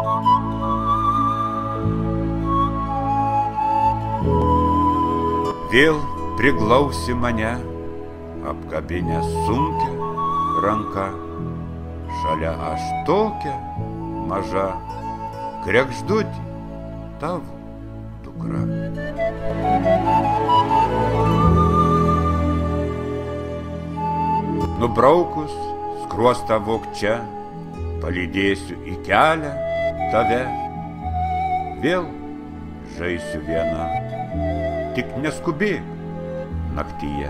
Vėl priglausi mane, apkabinę sunkią ranką, šalia aš tokia maža, kregždutė tavo dukra. Nubraukus skruostą vogčia, palydėsiu į kelią tave, vėl žaisiu viena, tik neskubėk naktyje.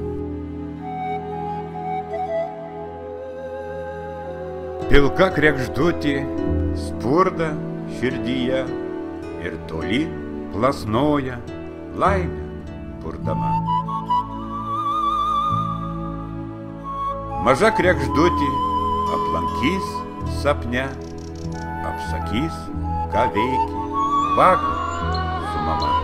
Pilka kregždutė spurda širdyje ir toli plasnoja laimę purdama. Maža kregždutė aplankys sapne, apsakys, ką veiki vakar su mama.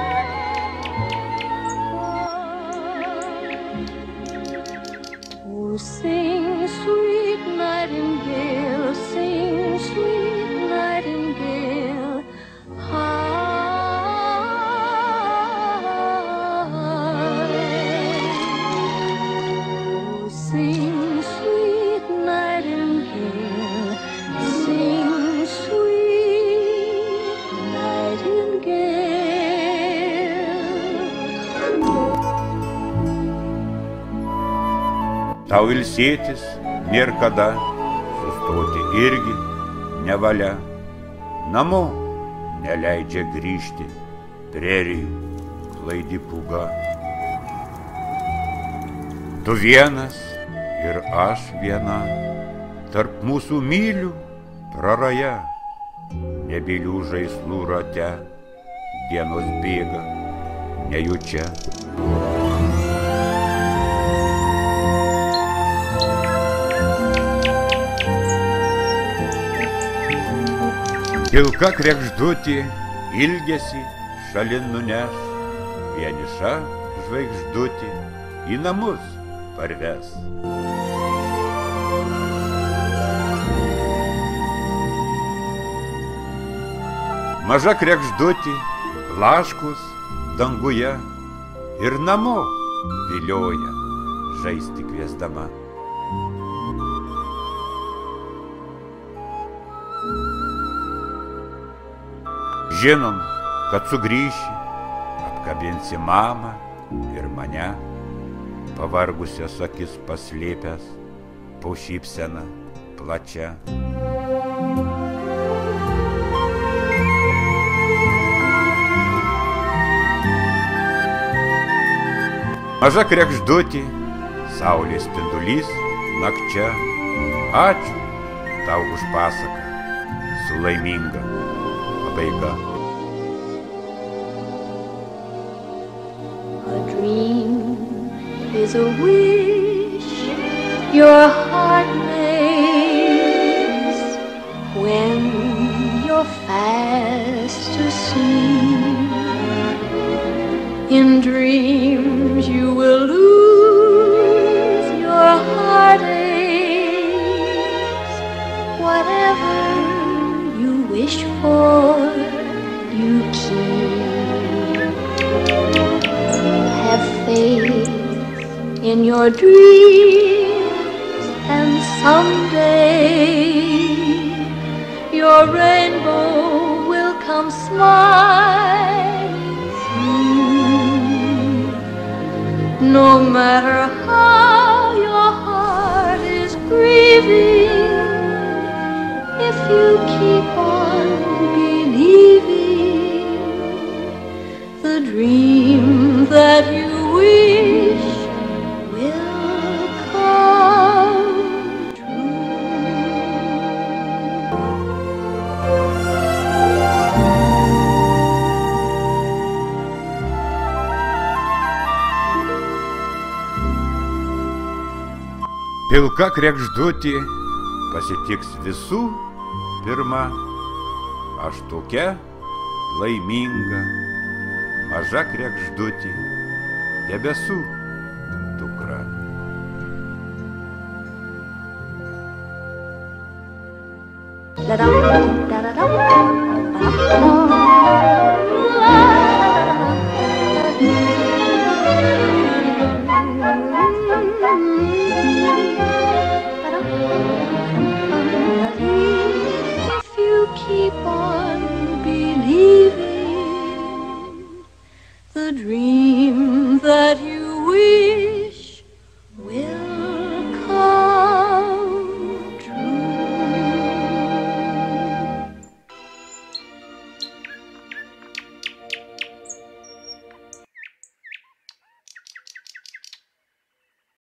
Sing, sweet nightingale, sing, sweet nightingale, sing, sweet nightingale, sing, sweet nightingale. Tau ilsėtis nėr kada, sustoti irgi nevalia, namo neleidžia grįžti prerijų klaidi pūga. Tu vienas ir aš viena, tarp mūsų mylių praraja, nebylių žaislų rate, dienos bėga nejučia. Pilka kregždutė ilgesį šalin nuneš, vieniša žvaigždutė į namus parves. Maža kregždutė blaškus danguje ir namo vilioja žaisti kviesdama. Žinom, kad sugrįši, apkabinsi mamą ir mane, pavargusias akis paslėpęs po šypseną plačia. Maža kregždutė, saulės spindulys nakčia, ačiū tau už pasaką su laiminga pabaiga. A dream is a wish your heart makes when you're fast asleep. In dreams you will lose your heartaches. Whatever you wish for, you keep. Have faith in your dreams, and someday your rainbow will come smiling through. No matter how your heart is grieving, if you keep on believing, the dream that you wish will come true. Pilka kregždutė pasitiks visų pirma, aš tokia laiminga, maža kregždutė, debesų dukra. If you keep on believing, the dream